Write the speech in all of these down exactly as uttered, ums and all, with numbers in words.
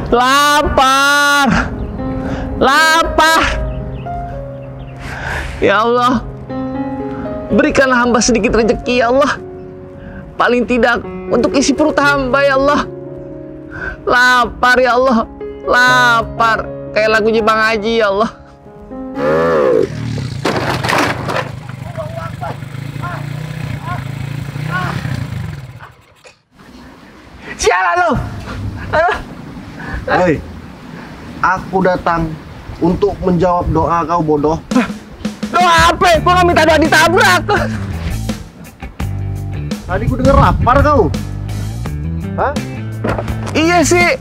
Lapar. Lapar. Ya Allah, berikanlah hamba sedikit rezeki ya Allah. Paling tidak untuk isi perut hamba ya Allah. Lapar ya Allah. Lapar. Kayak lagunya Bang Haji ya Allah. Sialan lo. Hei, aku datang untuk menjawab doa kau bodoh. Doa apa? Gua nggak minta doa ditabrak. Tadi ku denger lapar kau. Hah? Iya sih.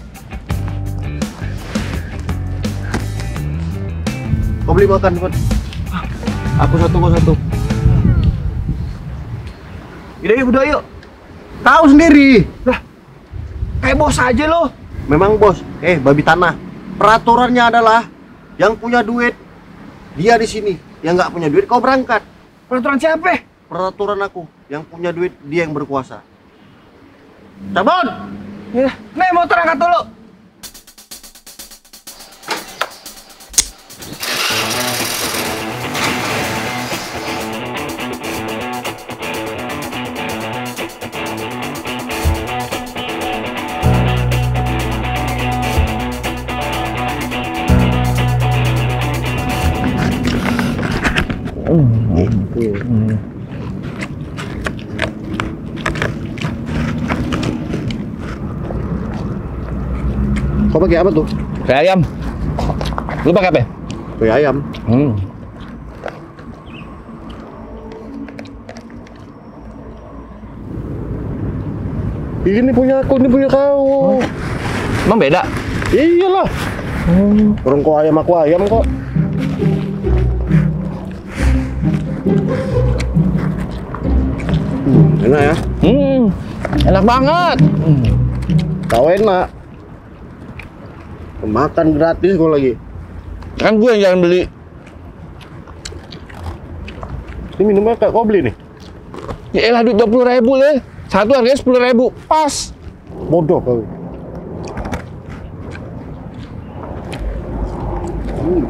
Kau beli makan cepat. Aku satu, kau satu. Yaudah yuk, berdua yuk. Tahu sendiri. Lah, kayak bos aja lo. Memang bos. Eh, babi tanah. Peraturannya adalah yang punya duit dia di sini. Yang nggak punya duit kau berangkat. Peraturan siapa? Peraturan aku. Yang punya duit dia yang berkuasa. Cabut. Ya, nih motor angkat dulu. Kau pakai apa tuh? Kayak ayam. Lu pakai apa? Pakai ayam. Hmm. Ini punya aku, ini punya kau. Emang beda? Iyalah. Hmm. Orang kau ayam, aku ayam kok. Hmm, enak ya? Hmm. Enak banget. Hmm. Kau enak. Makan gratis kau lagi. Kan gue yang jangan beli. Ini minumnya kayak kau beli nih. Ya elah, duit dua puluh ribu le. Satu harganya sepuluh ribu. Pas. Bodoh kau. Hmm.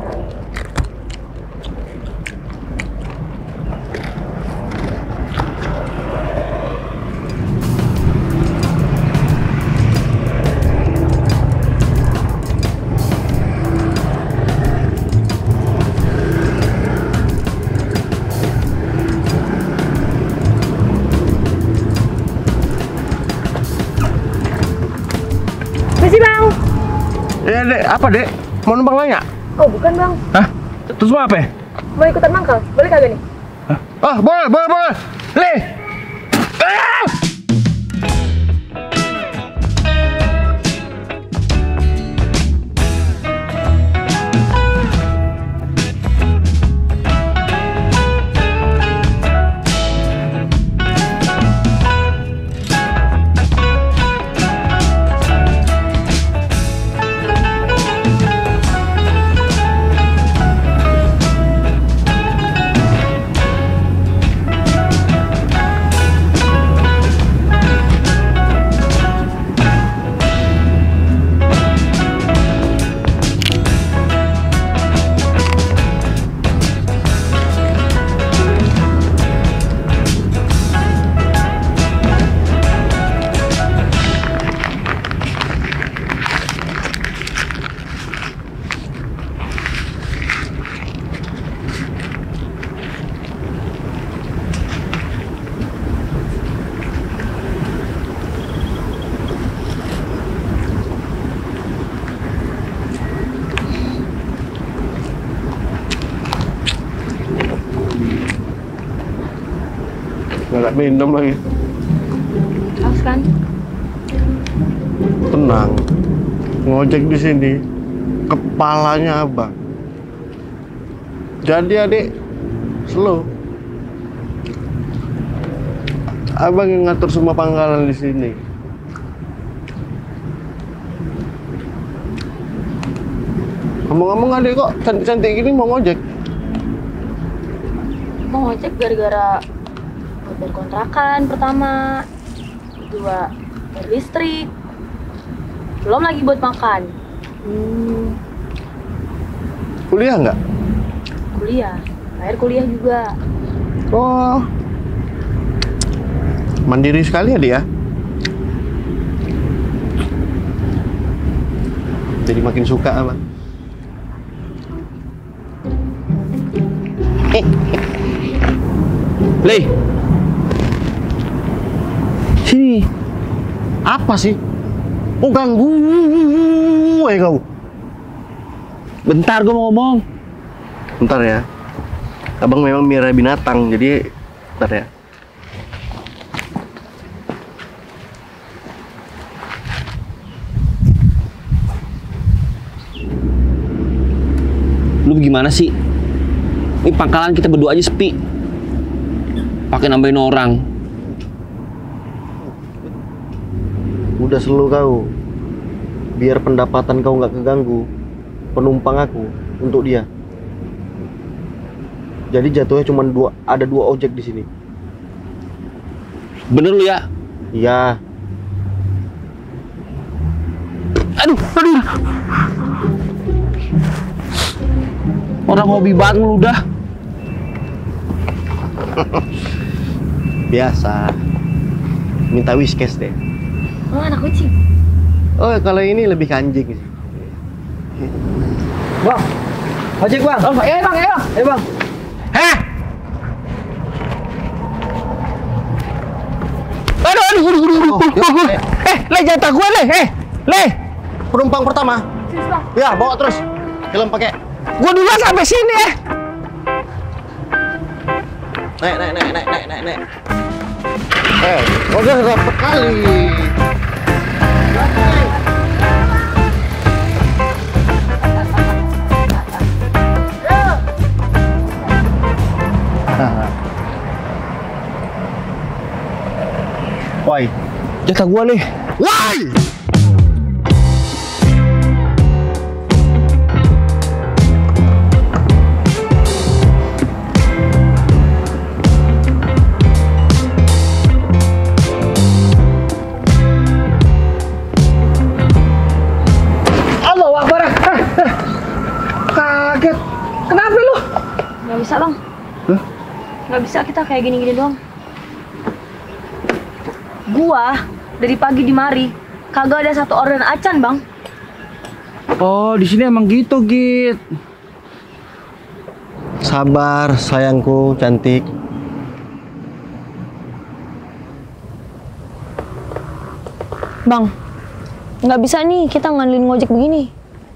Masih bang? Ya dek, apa dek? Mau numpang nanya? Oh bukan bang, Hah? Terus mau apa? mau ikutan mangkal, boleh kagak nih? Hah? Ah, boleh, boleh, boleh. Le. Ah! Nggak minum lagi. Haus kan? Tenang. Ngojek di sini kepalanya abang. Jadi adik, slow. Abang yang ngatur semua pangkalan di sini. Ngomong-ngomong adik kok cantik-cantik gini mau ngojek? Mau ngecek gara-gara bayar kontrakan pertama, kedua bayar listrik, belum lagi buat makan. Hmm, Kuliah nggak? kuliah. Akhir kuliah juga. Oh, mandiri sekali ya dia. Jadi makin suka apa? Le, sini. Apa sih? Oh, ganggu eh kau. Bentar, gue mau ngomong. Bentar ya. Abang memang miara binatang, jadi bentar ya. Lu gimana sih? Ini pangkalan kita berdua aja sepi. Pakai nambahin orang. Udah selalu kau. Biar pendapatan kau nggak keganggu. Penumpang aku untuk dia. Jadi jatuhnya cuma dua, ada dua ojek di sini. Bener lu ya? Iya. Aduh, aduh. Orang hobi banget lu dah. Biasa. Minta whiskas deh. Oh, anak kucing. Oh, kalau ini lebih ke anjing sih. Bang, ojek bang. Oh, eh bang, eh bang. Eh bang. Heh. Aduh, aduh, aduh, aduh, aduh. Oh, yuk, eh. Eh, le jatah gue le, eh, le. Penumpang pertama. Ya, bawa terus. Film pakai. Gue dulu sampai sini eh. Naik, naik, naik, naik, naik, naik, naik. Eh, udah dapet kali. Why? Jatah gue le. Why? Allah Akbar. Kaget. Kenapa lu? Nggak bisa bang. Hah? Nggak bisa kita kayak gini-gini doang. Gua dari pagi di mari kagak ada satu orderan acan bang. Oh, di sini emang gitu, Git. Sabar, sayangku, cantik. Bang, nggak bisa nih kita ngandelin ngojek begini.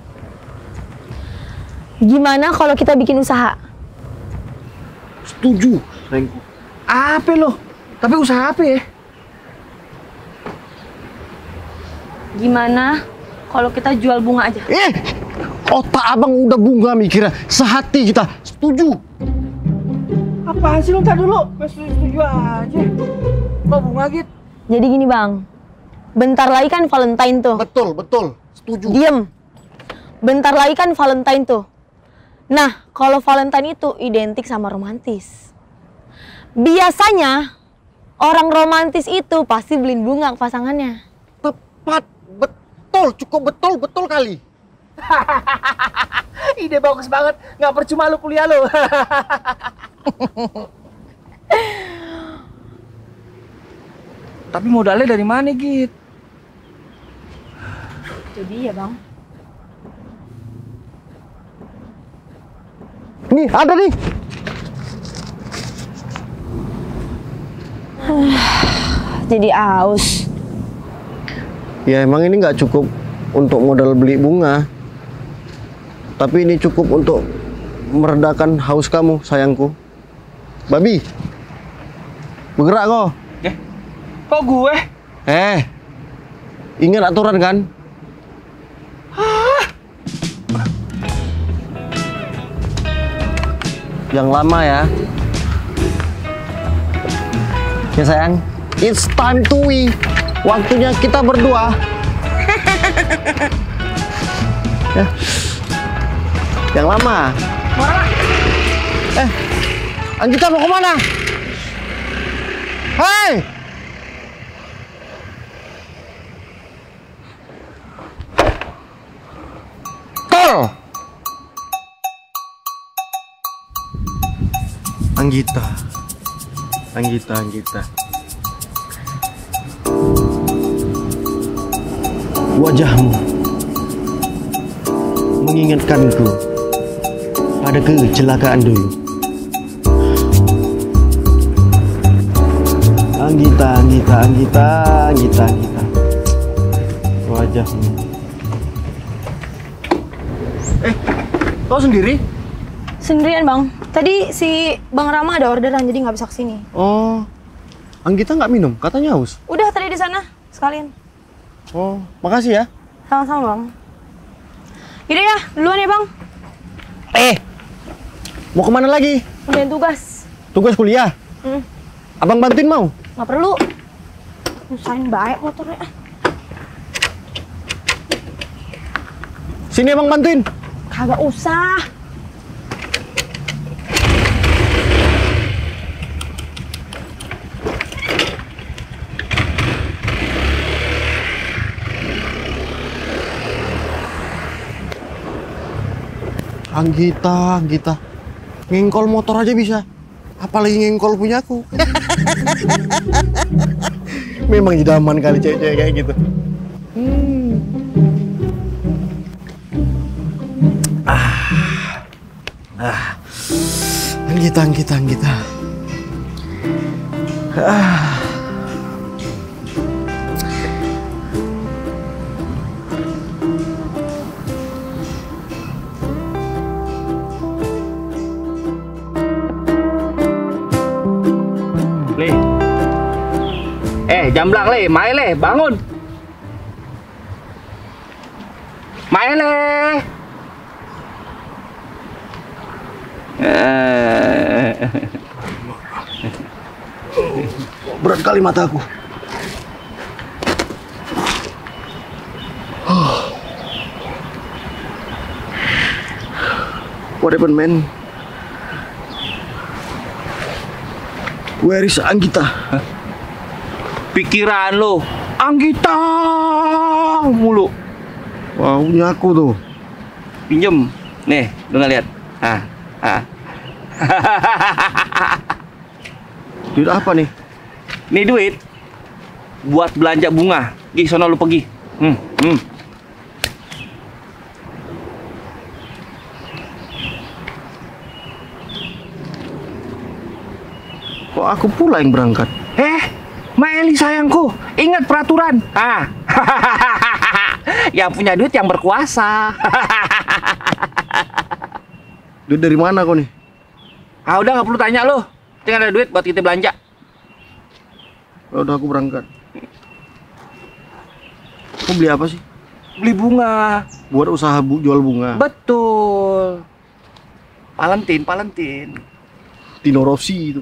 Gimana kalau kita bikin usaha? Setuju, sayangku. Apa lo? Tapi usaha apa ya? Gimana kalau kita jual bunga aja? Eh, otak abang udah bunga mikirnya. Sehati kita, setuju. Apaan sih lu? Ntar dulu. Gue setuju aja. Kok bunga Git? Jadi gini bang, bentar lagi kan Valentine tuh. Betul, betul, setuju. Diem. Bentar lagi kan Valentine tuh. Nah, kalau Valentine itu identik sama romantis. Biasanya orang romantis itu pasti beliin bunga ke pasangannya. Tepat, betul, cukup betul, betul kali. Ide bagus banget. Nggak percuma lu kuliah lu. Tapi modalnya dari mana Git? Jadi ya bang. Nih, ada nih. Jadi aus. Ya emang ini nggak cukup untuk modal beli bunga. Tapi ini cukup untuk meredakan haus kamu, sayangku. Babi, bergerak kok. Eh, kok gue? Eh, ingat aturan kan? Yang lama ya. Ya sayang, it's time to we. Waktunya kita berdua. Ya. Yang lama. Eh, Anjita mau kemana? Hei! Anggita, Anggita, Anggita. Wajahmu mengingatkanku pada kecelakaan dulu. Anggita, Anggita, Anggita, Anggita, Anggita. Wajahmu. Eh, kau sendiri? Sendirian bang. Tadi si Bang Rama ada orderan jadi nggak bisa kesini. Oh, Anggita nggak minum? Katanya haus. Udah tadi di sana sekalian. Oh, makasih ya. Sama-sama bang. Yaudah ya, duluan ya bang. Eh, mau kemana lagi? Udahin tugas. Tugas kuliah? Hmm, Abang bantuin mau? nggak perlu. Nyusahin baik motornya. Sini abang bantuin. Kagak usah. Anggita, Anggita. Ngengkol motor aja bisa. Apalagi ngengkol punyaku. Memang idaman kali cewek-cewek kayak gitu. Hmm. Ah. Ah. Anggita, Anggita, Anggita. Ah. Le. Eh, jamblang le, main le, bangun. Main le. Berat kali mataku. What happened, man? Where is Anggita? Pikiran lo, Anggita mulu. Wah, punya aku tuh. Pinjem. Nih, lu nggak lihat? Ah, ah. Duit apa nih? Nih duit buat belanja bunga. Gi, sono lu pergi. Hmm, hmm. Kok aku pula yang berangkat? Eh, Maeli sayangku, ingat peraturan. Ah, yang punya duit yang berkuasa. Duit dari mana kau nih? Ah, udah nggak perlu tanya lo. Tinggal ada duit buat kita belanja. Ya udah aku berangkat. Kau beli apa sih? Beli bunga. Buat usaha bu jual bunga. Betul. Valentin, Valentin. Tino Rossi itu.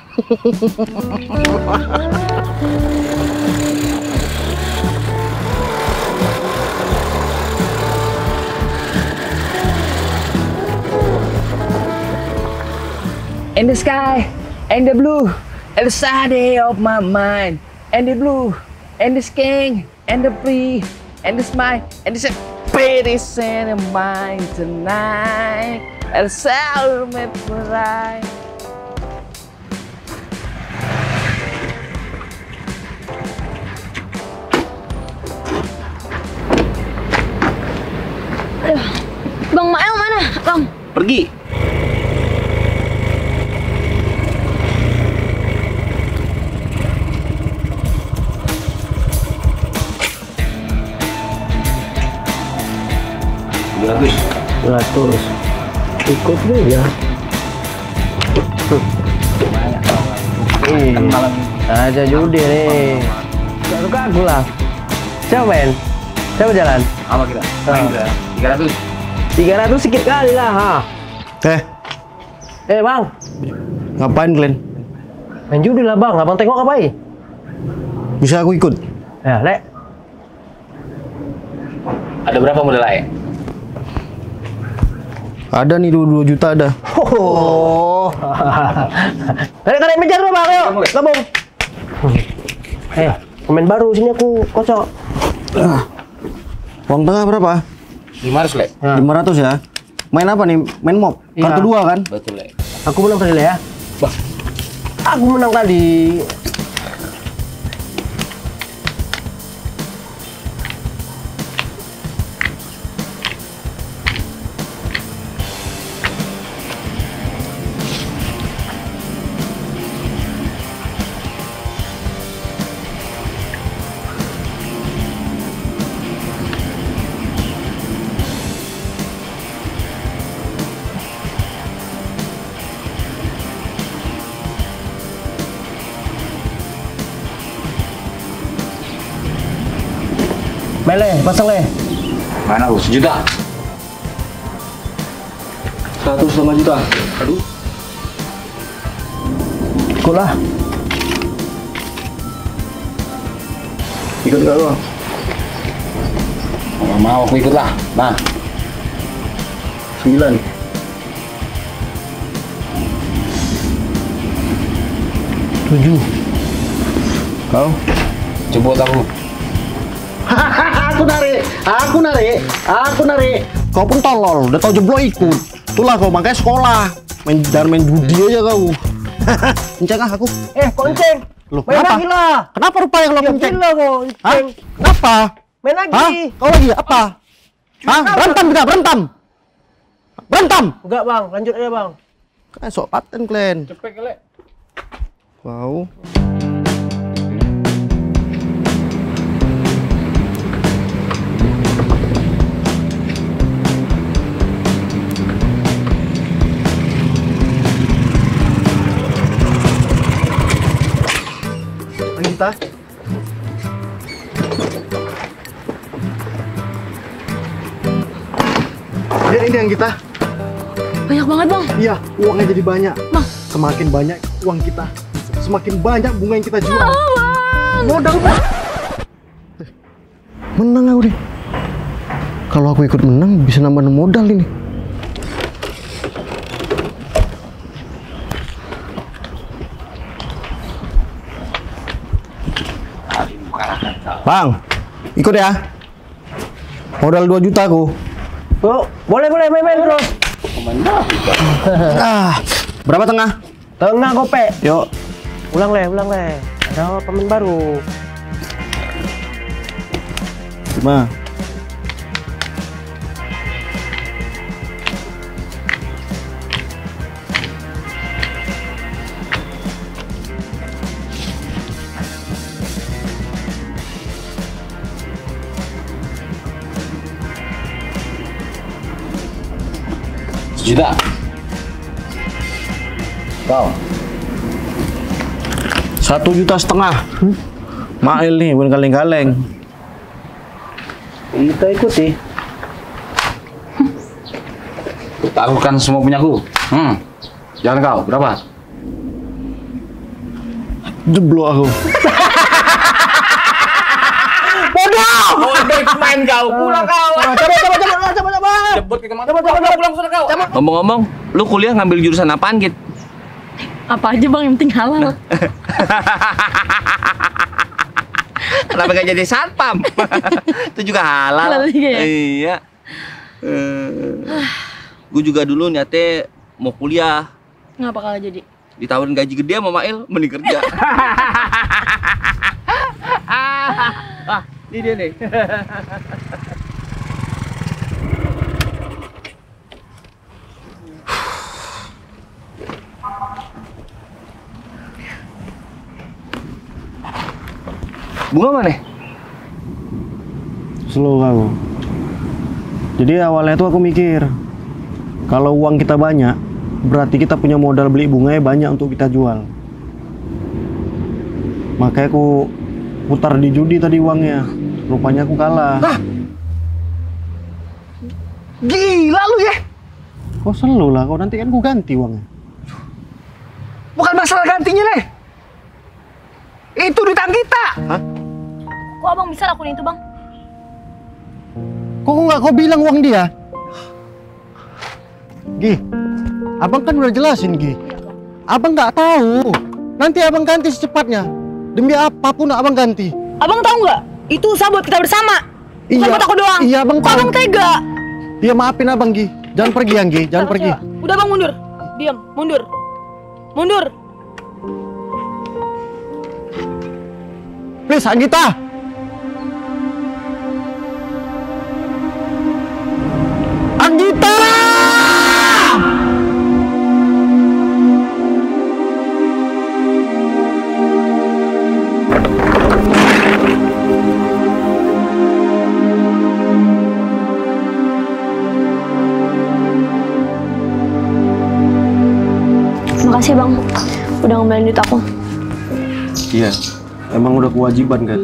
In the sky, and the blue, and the side of my mind, and the blue, and the sky, and the free, and the smile, and the pretty in of mine tonight, and the sound of right. Aduh, Bang Mael mana? Bang. Pergi. Bagus. Ratus. Ikut ya. Kan malam Aja judi nih. Gak suka aku lah. Siapa main? Siapa jalan? apa kita? Main kita. tiga ratus. tiga ratus sedikit kali lah. Ha. Eh. Eh bang. Ngapain Glenn? Main judi lah bang. Abang tengok ngapain? Bisa aku ikut? Ya, Lek. Ada berapa modal lain? Ada nih dua juta ada. Oh. Tarik-tarik meja dulu bang, ayo. Gabung. Eh, pemain baru sini aku kocok. Ah. Uang tengah berapa? lima ratus, Le. lima ratus ya. Main apa nih? Main mob? Iya. Kartu dua kan? Betul, Le. Aku belum tadi ya. Bah, aku menang tadi. Mele, pasang le. Mana lu? Sejuta. Satu setengah juta. Aduh. Ikut lah. Ikut gak lu? Nggak mau, aku ikut lah. Nah. Sembilan. Tujuh. Kau? Jemput aku. Aku narik, aku narik, aku narik. Kau pun tolol, udah tau jeblok ikut. Itulah kau makanya sekolah. Main jangan main judi aja kau. Kenceng ah aku. Eh, konceng. Loh, Main kenapa? lagi lah. Kenapa rupanya kalau Ya kenceng? gila kau. Hah? Ceng. Kenapa? Main lagi. Hah? Kau lagi apa? Hah? Berantem kita, berantem. Berantem. Enggak bang, lanjut aja bang. Kayak sok paten kalian. Cepet kali. Wow. Kita ya, ini yang kita. Banyak banget bang. Iya, uangnya jadi banyak. Bang. Semakin banyak uang kita, semakin banyak bunga yang kita jual. Oh, bang. Modal bang. Menang aku deh. Kalau aku ikut menang bisa nambah modal ini. Bang, ikut ya. Modal dua juta aku. Oh, boleh boleh main-main terus. Ah, berapa tengah? Tengah gope. Yuk. Ulang le, ulang le. Ada pemain baru. Lima. Sejuta. Kau? Satu juta setengah. Mail nih, bukan kaleng-kaleng. Kita ikuti. Taruhkan semua punyaku. Hmm. Jangan kau. Berapa? Jeblok aku. Bodoh. Bodoh main kau. Pulang kau. Coba coba coba coba coba coba. Jemput ke kemana? Coba coba pulang sana kau. Ngomong-ngomong, lu kuliah ngambil jurusan apaan, Git? Apa aja bang, yang penting halal. Kenapa gak jadi satpam? Itu juga halal. Halal juga ya? Iya. Gue juga dulu niatnya mau kuliah. Ngapa kalah jadi? Ditawarin gaji gede sama Mail, mending kerja. Ah, ini dia nih. Bunga mana? Slow kamu. Jadi awalnya tuh aku mikir, kalau uang kita banyak, berarti kita punya modal beli bunganya banyak untuk kita jual. Makanya aku putar di judi tadi uangnya. Rupanya aku kalah. Hah? Gila lu ya? Kok selalu lah, kau nanti kan ku ganti uangnya. Bukan masalah gantinya, Leh. Itu duitan kita. Hah? Kok abang bisa lakuin itu bang? Kok nggak kau bilang uang dia? Gi, abang kan udah jelasin Gi. Abang nggak tahu. Nanti abang ganti secepatnya. Demi apapun abang ganti. Abang tahu nggak? Itu usaha buat kita bersama. Bukan Iya. buat aku doang. Iya, abang Kok tahu. abang tega? Dia maafin abang Gi. Jangan pergi yang Gi, jangan Coba, pergi. coba. Udah bang mundur. Diam, mundur. Mundur. Please, Anggita! Anggita! Makasih bang, udah ngembalin duit aku. Iya, emang udah kewajiban kan?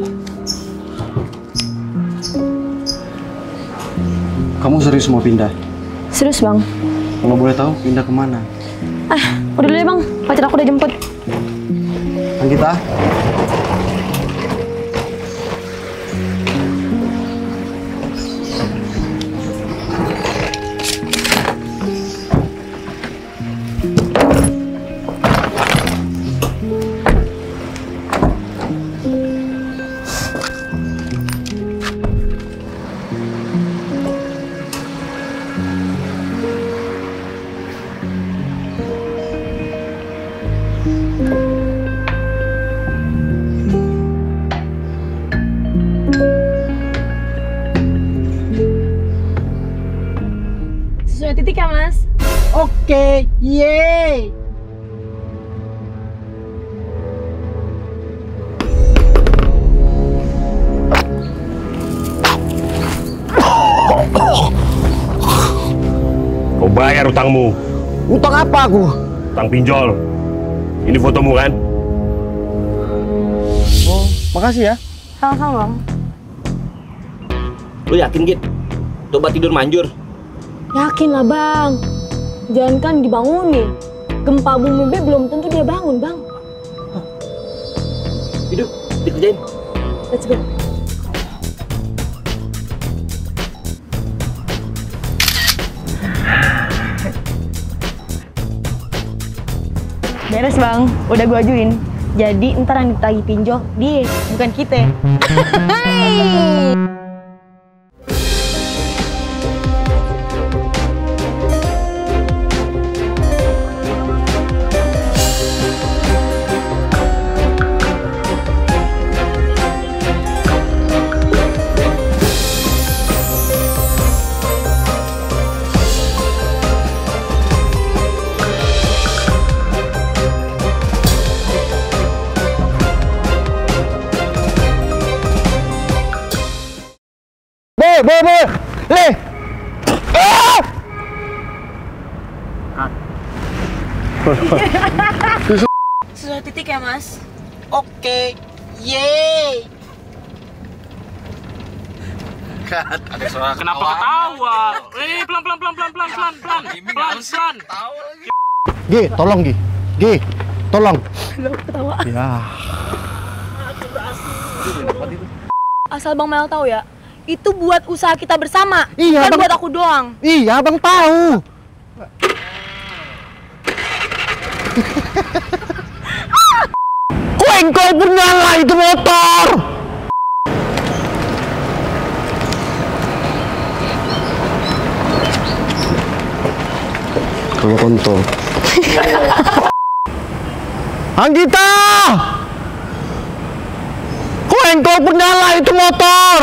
Kamu serius mau pindah? Serius bang? Kalau boleh tahu pindah kemana? Eh, udah dulu ya bang, pacar aku udah jemput. Anggita? Sesuai titik ya mas? Oke, yeay. Kau bayar utangmu. Utang apa aku? Utang pinjol. Ini fotomu kan? Oh, makasih ya. Sama-sama bang. Lu yakin, Git? Coba tidur manjur. Yakin lah bang. Jangan kan dibangunin. Gempa bumi be belum tentu dia bangun bang. Hidup, dikerjain. Let's go. Beres bang, udah gue ajuin. Jadi ntar yang ditagih pinjol dia, bukan kita. Be, be, be! Le! Ah! Sesuai titik ya mas? Oke, yeay. Kenapa ketawa? Eh, pelan pelan pelan pelan pelan pelan pelan pelan pelan. Gi, tolong Gi. Gi, tolong. Ketawa. Ya. Asal Bang Mel tahu ya, itu buat usaha kita bersama, Iya, bukan Bang. buat aku doang. Iya, Abang tahu. Kok engkau pun nyala itu motor? Kalau kontol. Anggita! Kok engkau pun nyala itu motor?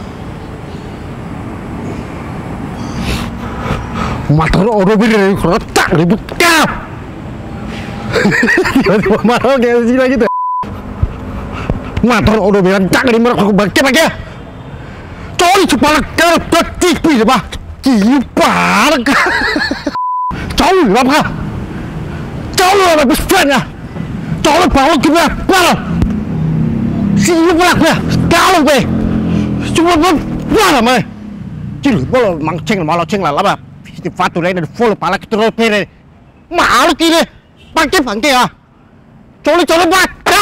Motor orang beri retak ribut kap. Tiba-tiba marah kayak sini gitu. Motor orang beri retak di mereka baca baca. Coli cepat kau petik pi apa? Cipar. Coli apa? Coli apa besarnya? Coli bawa kita bawa. Siapa lah? Kau be. Cuma apa mai? Cili boleh mangceng malah ceng lah apa? Di fatu lain ada full pala kita roll pere. Malu kini, pakai pakai ya. Coli coli baca.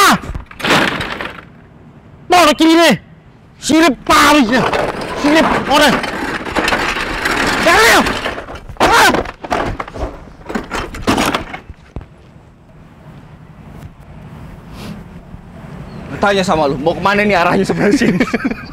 Malu kini, sirip parisnya, sirip orang. Jangan. Ah. Tanya sama lu, mau kemana nih arahnya sebenarnya sini?